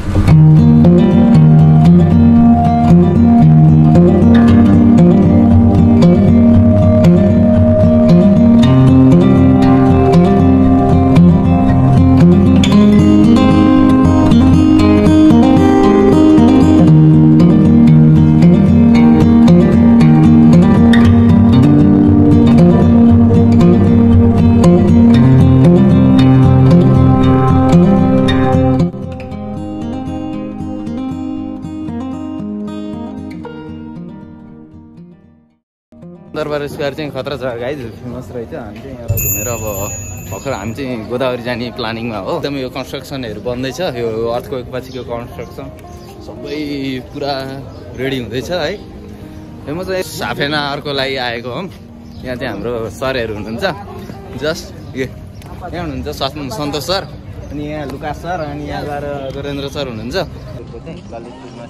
दरबार स्क्वायर चाहिँ खतरा छ गाइज, फेमस रहेछ। हामी चाहिँ यहाँ घुमेर अब भर्खर हामी चाहिँ गोदावरी जाने प्लानिङमा हो। एकदम यो कन्स्ट्रक्सनहरू बन्दैछ, यो अर्थक्वेक पछिको कन्स्ट्रक्सन सबै पुरा रेडी हुँदैछ है। फेमस साफेनाहरूको लागि आएको हो। यहाँ चाहिँ हाम्रो सरहरू हुनुहुन्छ, जस्ट यहाँ हुनुहुन्छ सन्तोष सर, अनि यहाँ लुकास सर, अनि यहाँ गएर वीरेन्द्र सर हुनुहुन्छ। ललितपुरमा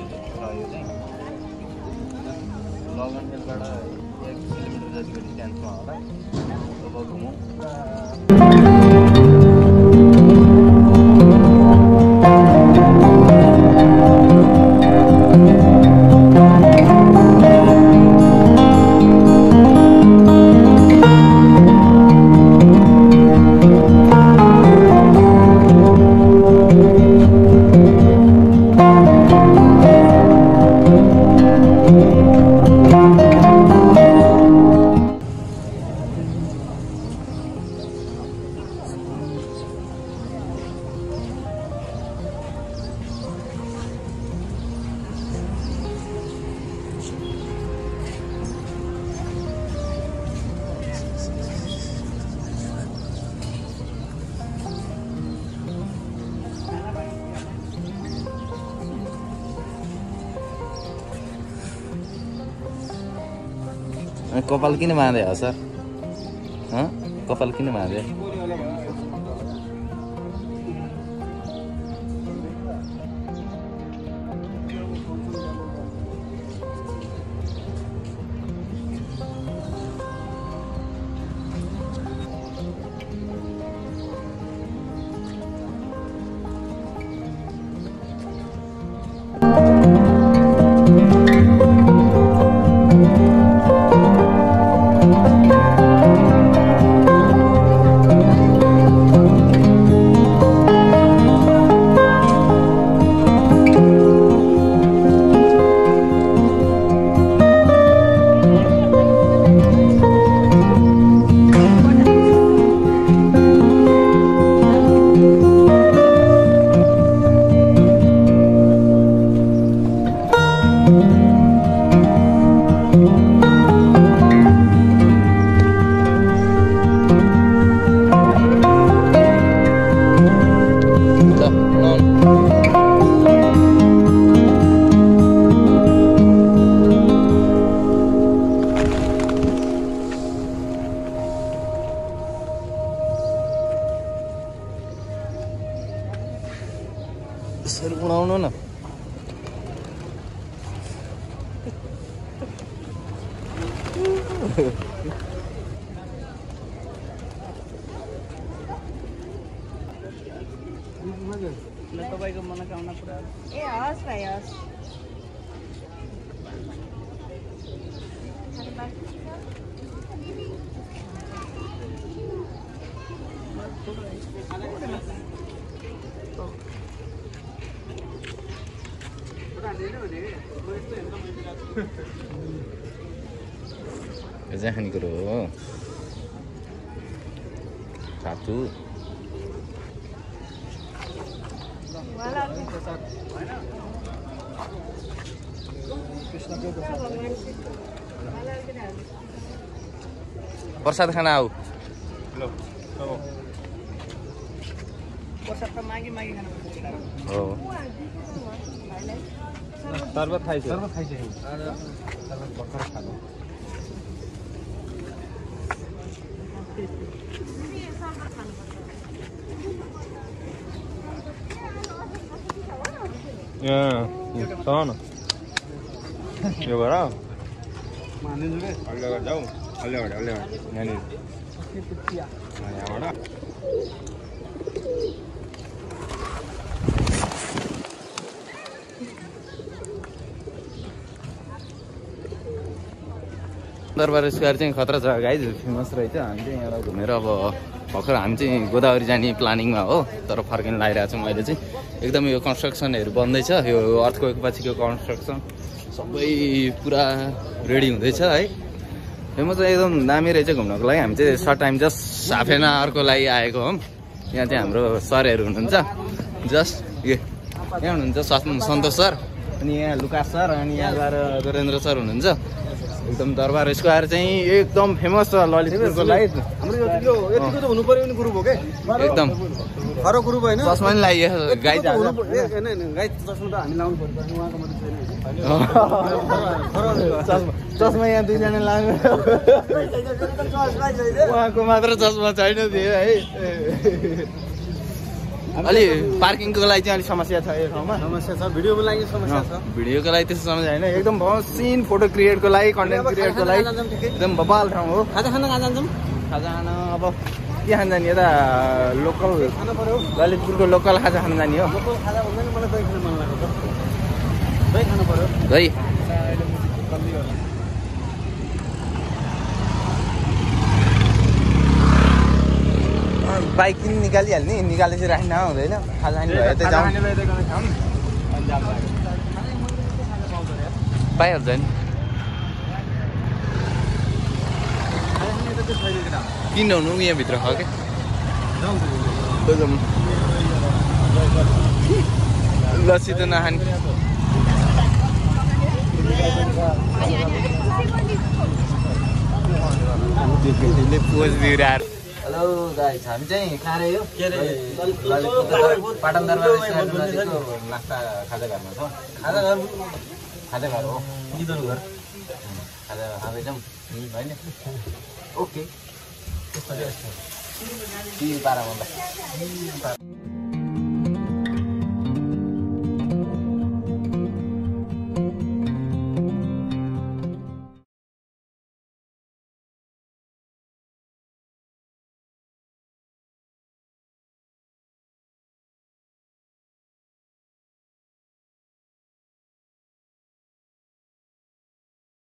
लगनबाट 1 किलोमिटर जतिको डिस्टेन्समा होला। अब घुमौँ। कपाल किन बाँधे हो सर? कपाल किन बाँधे? यसरी उडाउनु न। तपाईको मनोकामना पुरा ए हस् भाइ हस्। यो चाहिँ खानेकुरो हो, छातु। प्रसाद खाना आऊ। प्रसाद त मागी मागी खानु पर्छ हो। शरबत खाइसक्यो। शरबत खाइसक्यो। शरबत भर्खर खानु। न यो गर हल्ले जाऊ हल्ले यहाँनिर यहाँबाट दरबार स्क्वायर चाहिँ खतरा छ गाइज, फेमस रहेछ। हामी चाहिँ यहाँ घुमेर अब भर्खर हामी चाहिँ गोदावरी जाने प्लानिङमा हो, तर फर्किन लागिरहेको छौँ अहिले चाहिँ। एकदमै यो कन्स्ट्रक्सनहरू बन्दैछ, यो अर्थक्वेक पछिको कन्स्ट्रक्सन सबै पुरा रेडी हुँदैछ है। फेमस एकदम दामी रहेछ घुम्नको लागि। हामी चाहिँ short time just half an आवरको लागि आएको हौँ। यहाँ चाहिँ हाम्रो सरहरू हुनुहुन्छ, जस्ट यहाँ हुनुहुन्छ सन्तोष सर, अनि यहाँ लुकास सर, अनि यहाँ गएर वीरेन्द्र सर हुनुहुन्छ। एकदम दरबार स्क्वायर चाहिँ एकदम फेमस छ ललितपुरको लागि। हाम्रो यो यतिको त हुनु पर्यो नि ग्रुप हो के एकदम खरो ग्रुप होइन। चस्मा नि लगाइयो गाइड गाइड चस्मा त हामी लाउनु पर्छ, उहाँको मात्रै छैन। चस्मा यहाँ दुईजना लाग्नु, उहाँको मात्र चस्मा छैन थियो है। अलि पार्किङको लागि चाहिँ अलिक समस्या छ यो ठाउँमा, समस्या छ। भिडियोको लागि समस्या छ, भिडियोको लागि त्यस्तो समस्या होइन। एकदम सिन फोटो क्रिएटको लागि, कन्टेन्ट क्रिएटको लागि एकदम बबाल ठाउँ हो। खाजा खान कहाँ जान्छौँ? खाजा खान अब के खान जाने, यता लोकल खानु पर्यो, ललितपुरको लोकल खाजा खान जाने हो। लोकल खाजा भन्दा नि मलाई दही खान मन लाग्छ। दही खानु पर्यो, दही बाइक किन निकालिहाल्ने, निकालेपछि राख्न हुँदैन। खाजा खाने भयो त जाउँ, पाइहाल्छ नि। किन हुनु यहाँभित्र ख क्या लस्सी त नखाने। पोज दिइरहेको। हेलो गाइस, हामी चाहिँ कहाँ रह्यो? पाटन दरबार नास्ता खाजा घरमा छौँ। खाजा घर हो, घर खाजा खाँदैछौँ होइन। ओके, के पारा भन्दा